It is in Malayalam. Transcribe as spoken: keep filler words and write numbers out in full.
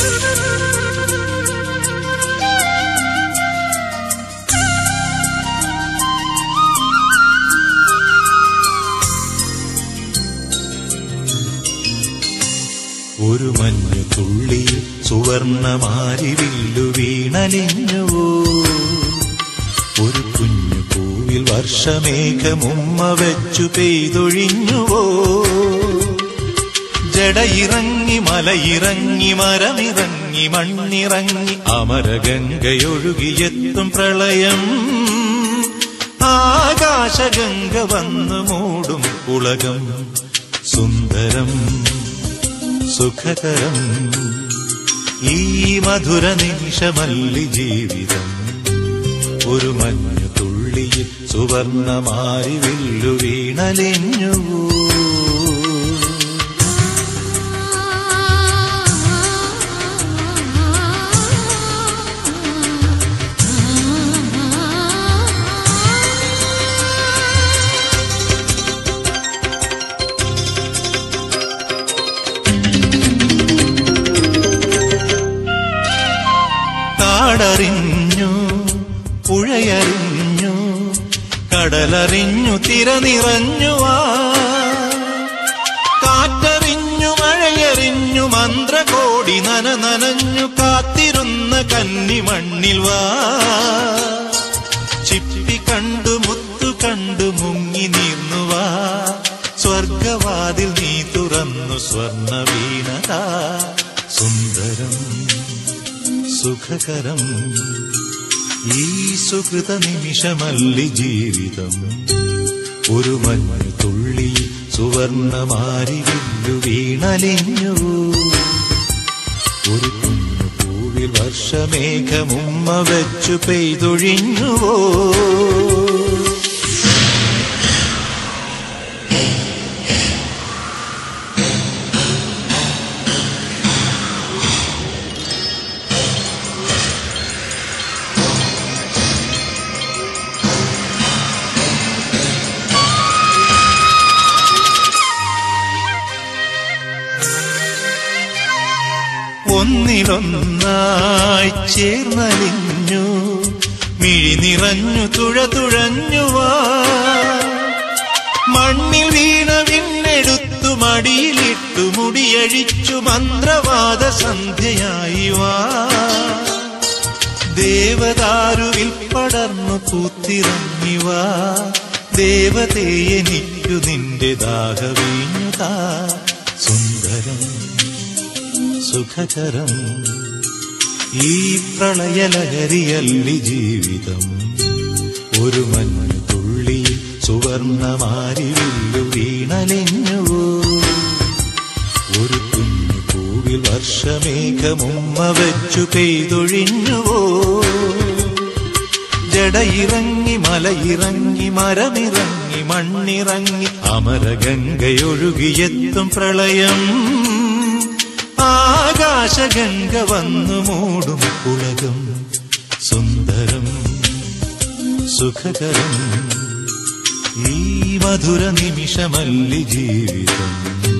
ഒരു മഞ്ഞു തുള്ളി സുവർണമാരിവില്ലു വീണലിഞ്ഞുവോ, ഒരു കുഞ്ഞു പൂവിൽ വർഷമേഘമുമ്മ വെച്ചു പെയ്തൊഴിഞ്ഞുവോ. ജടയിറങ്ങി മലയിറങ്ങി മരമിറങ്ങി മണ്ണിറങ്ങി അമരഗംഗയൊഴുകിയെത്തും പ്രളയം. ആകാശഗംഗ വന്നു മൂടും ഉലകം. സുന്ദരം സുഖകരം ഈ മധുര നിമിഷമല്ലി ജീവിതം. ഒരു മഞ്ഞു തുള്ളിയിൽ സുവർണമാരിവില്ലു വീണലിഞ്ഞുവോ. കാടറിഞ്ഞു പുഴയറിഞ്ഞു കടലറിഞ്ഞു തിര നിറഞ്ഞുവാ. കാറ്ററിഞ്ഞു മഴയറിഞ്ഞു മന്ത്രകോടി നന നനഞ്ഞു കാത്തിരുന്ന കന്നിമണ്ണിൽ വാ. ചിപ്പി കണ്ടു മുത്തു കണ്ടു മുങ്ങി നീർന്നുവാ. സ്വർഗവാതിൽ നീ തുറന്നു സ്വർണ്ണ വീണതാ. സുന്ദരം സുഖകരം ഈ സുഹൃത നിമിഷമല്ലി ജീവിതം. ഒരു മഞ്ഞു തുള്ളി സുവർണമാരിവില്ലു വീണലിഞ്ഞുവോ, ഒരു കുഞ്ഞു പൂവിൽ വർഷമേഘമുമ്മ വെച്ചു പെയ്തൊഴിഞ്ഞുവോ. ഒന്നിലൊന്നായി ചേർന്നലിഞ്ഞു മിഴി നിറഞ്ഞു തുഴ തുഴഞ്ഞുവാ. മണ്ണിൽ വീണ വിണ്ണെടുത്തു മടിയിലിട്ടു മുടിയഴിച്ചു മന്ത്രവാദ സന്ധ്യയായി വാ. ദേവദാരുവിൽ പടർന്നു പൂത്തിറങ്ങിവാ. ദേവതേ എനിക്കു നിന്റെ ദാഹവീഞ്ഞുതാ. സുന്ദരം സുഖകരം ഈ പ്രളയലഹരിയല്ലി ജീവിതം. ഒരു മഞ്ഞു തുള്ളി സുവർണമാരിവില്ലു വീണലിഞ്ഞുവോ, ഒരു കുഞ്ഞു പൂവിൽ വർഷമേഘമുമ്മ വെച്ചു പെയ്തൊഴിഞ്ഞുവോ. ജടയിറങ്ങി മലയിറങ്ങി മരമിറങ്ങി മണ്ണിറങ്ങി അമരഗംഗയൊഴുകിയെത്തും പ്രളയം. ആകാശഗംഗ വന്നു മൂടും ഉലകം. സുന്ദരം സുഖകരം ഈ മധുര നിമിഷമല്ലി ജീവിതം.